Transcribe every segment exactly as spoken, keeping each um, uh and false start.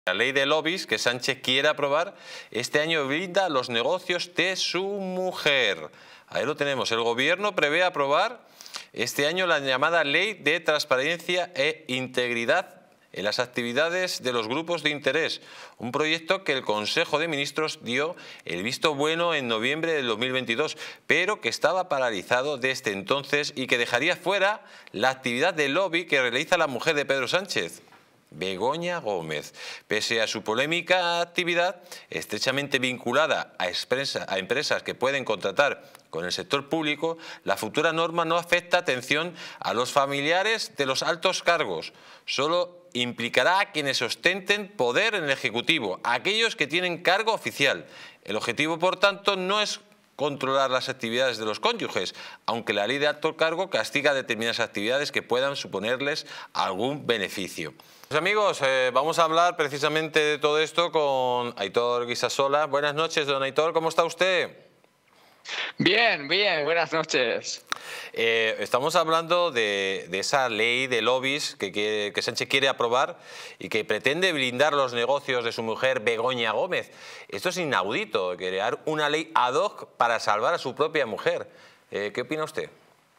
La ley de lobbies que Sánchez quiere aprobar este año blinda los negocios de su mujer. Ahí lo tenemos. El gobierno prevé aprobar este año la llamada Ley de Transparencia e Integridad en las actividades de los grupos de interés, un proyecto que el Consejo de Ministros dio el visto bueno en noviembre del dos mil veintidós, pero que estaba paralizado desde entonces y que dejaría fuera la actividad de lobby que realiza la mujer de Pedro Sánchez, Begoña Gómez. Pese a su polémica actividad, estrechamente vinculada a, expresa, a empresas que pueden contratar con el sector público, la futura norma no afecta atención a los familiares de los altos cargos. Solo implicará a quienes ostenten poder en el Ejecutivo, a aquellos que tienen cargo oficial. El objetivo, por tanto, no es controlar las actividades de los cónyuges, aunque la ley de alto cargo castiga determinadas actividades que puedan suponerles algún beneficio. Pues amigos, eh, vamos a hablar precisamente de todo esto con Aitor Guisasola. Buenas noches, don Aitor, ¿cómo está usted? Bien, bien, buenas noches. Eh, estamos hablando de, de esa ley de lobbies que, que, que Sánchez quiere aprobar y que pretende blindar los negocios de su mujer Begoña Gómez. Esto es inaudito, crear una ley ad hoc para salvar a su propia mujer. Eh, ¿Qué opina usted?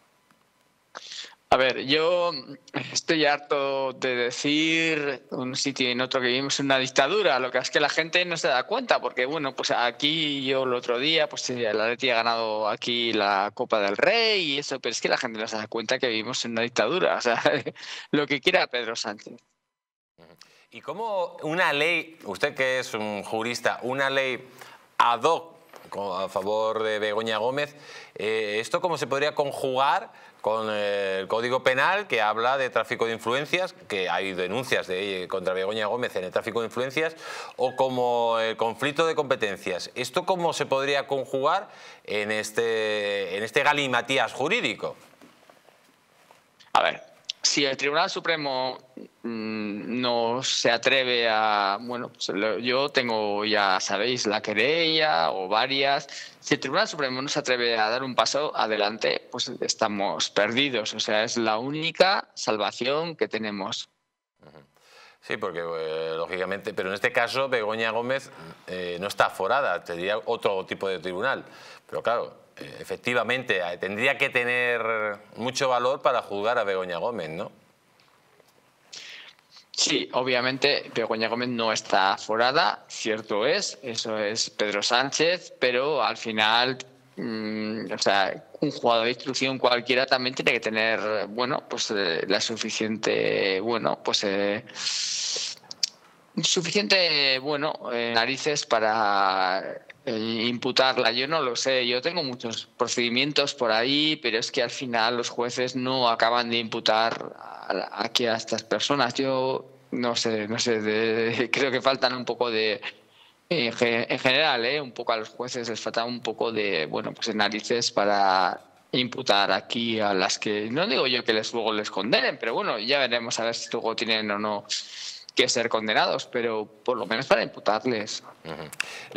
A ver, yo estoy harto de decir un sitio y en otro que vivimos en una dictadura. Lo que es que la gente no se da cuenta, porque bueno, pues aquí yo el otro día, pues el Atleti ha ganado aquí la Copa del Rey y eso, pero es que la gente no se da cuenta que vivimos en una dictadura. O sea, lo que quiera Pedro Sánchez. ¿Y cómo una ley, usted que es un jurista, una ley ad hoc a favor de Begoña Gómez, eh, esto cómo se podría conjugar con el Código Penal, que habla de tráfico de influencias, que hay denuncias de, contra Begoña Gómez en el tráfico de influencias, o como el conflicto de competencias? ¿Esto cómo se podría conjugar en este, en este galimatías jurídico? A ver, si el Tribunal Supremo mmm, no se atreve a... Bueno, pues lo, yo tengo, ya sabéis, la querella o varias. Si el Tribunal Supremo no se atreve a dar un paso adelante, pues estamos perdidos. O sea, es la única salvación que tenemos. Sí, porque eh, lógicamente, pero en este caso Begoña Gómez eh, no está aforada, tendría otro tipo de tribunal. Pero claro, eh, efectivamente, eh, tendría que tener mucho valor para juzgar a Begoña Gómez, ¿no? Sí, obviamente Begoña Gómez no está aforada, cierto es, eso es Pedro Sánchez, pero al final, mmm, o sea, un jugador de instrucción cualquiera también tiene que tener, bueno, pues eh, la suficiente, bueno, pues eh, suficiente, bueno, eh, narices para eh, imputarla. Yo no lo sé, yo tengo muchos procedimientos por ahí, pero es que al final los jueces no acaban de imputar a, aquí a estas personas. Yo no sé, no sé, de, creo que faltan un poco de, en, en general, eh, un poco a los jueces les falta un poco de, bueno, pues de narices para imputar aquí a las que, no digo yo que les luego les condenen, pero bueno, ya veremos a ver si luego tienen o no que ser condenados, pero por lo menos para imputarles. Uh-huh.